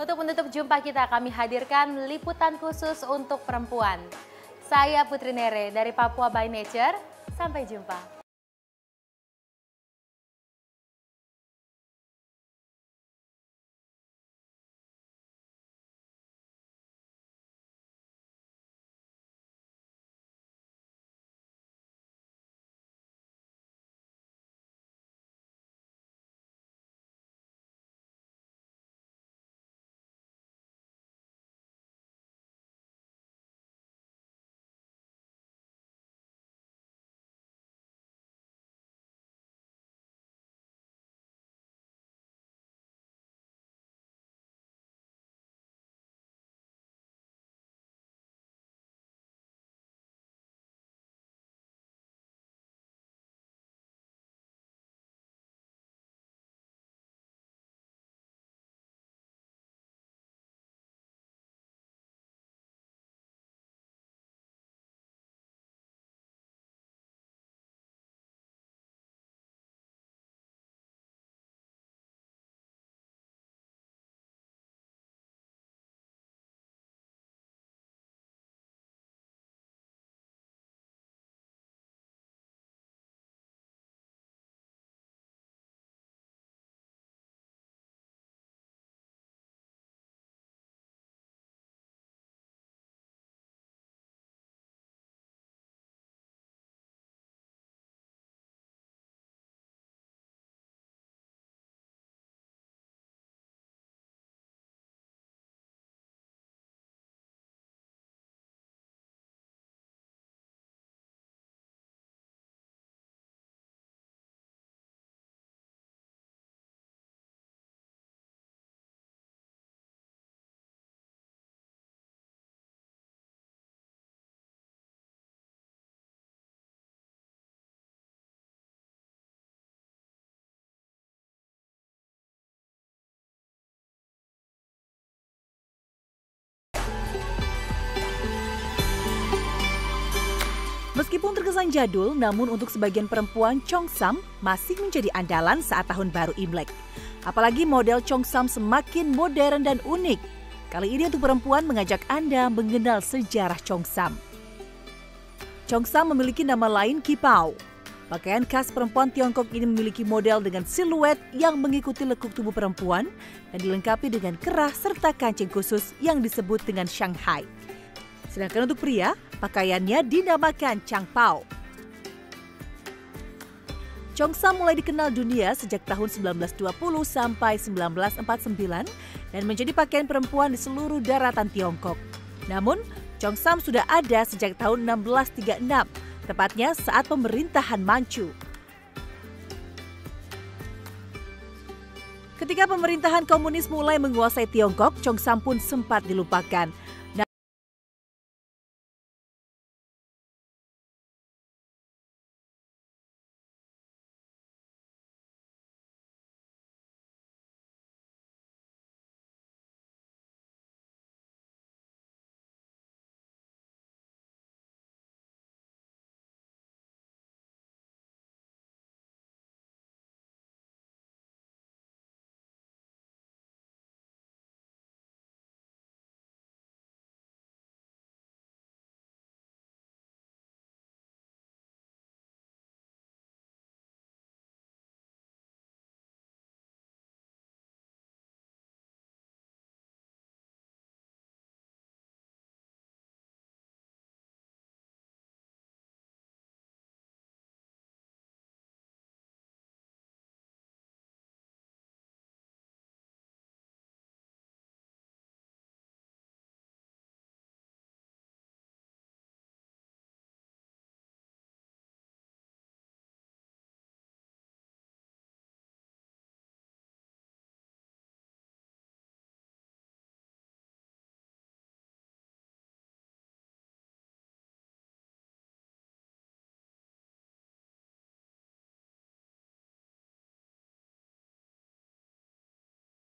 Untuk menutup jumpa kita, kami hadirkan liputan khusus untuk perempuan. Saya Putri Nere dari Papua by Nature. Sampai jumpa. Meskipun terkesan jadul, namun untuk sebagian perempuan, Cheongsam masih menjadi andalan saat Tahun Baru Imlek. Apalagi model Cheongsam semakin modern dan unik. Kali ini untuk perempuan mengajak Anda mengenal sejarah Cheongsam. Cheongsam memiliki nama lain Qipao. Pakaian khas perempuan Tiongkok ini memiliki model dengan siluet yang mengikuti lekuk tubuh perempuan dan dilengkapi dengan kerah serta kancing khusus yang disebut dengan Shanghai. Sedangkan untuk pria, pakaiannya dinamakan Changpao. Cheongsam mulai dikenal dunia sejak tahun 1920 sampai 1949 dan menjadi pakaian perempuan di seluruh daratan Tiongkok. Namun, Cheongsam sudah ada sejak tahun 1636, tepatnya saat pemerintahan Manchu. Ketika pemerintahan komunis mulai menguasai Tiongkok, Cheongsam pun sempat dilupakan.